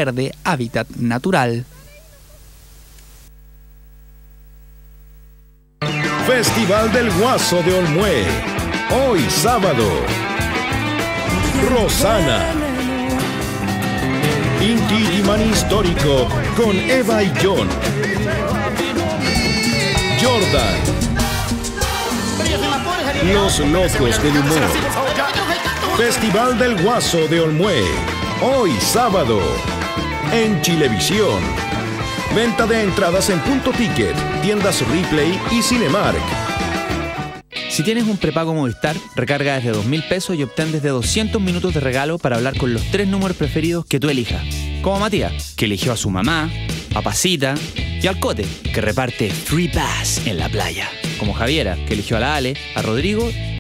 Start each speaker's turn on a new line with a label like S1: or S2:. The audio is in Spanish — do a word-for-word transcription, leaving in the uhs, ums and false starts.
S1: Verde, hábitat natural.
S2: Festival del Guaso de Olmué. Hoy sábado. Rosana. Inti Illimani Histórico con Eva y John. Jordan. Los Locos del Humor. Festival del Guaso de Olmué. Hoy sábado. En Chilevisión. Venta de entradas en Punto Ticket, tiendas Ripley y Cinemark.
S3: Si tienes un prepago Movistar, recarga desde dos mil pesos y obtén desde doscientos minutos de regalo para hablar con los tres números preferidos que tú elijas. Como Matías, que eligió a su mamá, a Pasita y al Cote, que reparte Free Pass en la playa. Como Javiera, que eligió a la Ale, a Rodrigo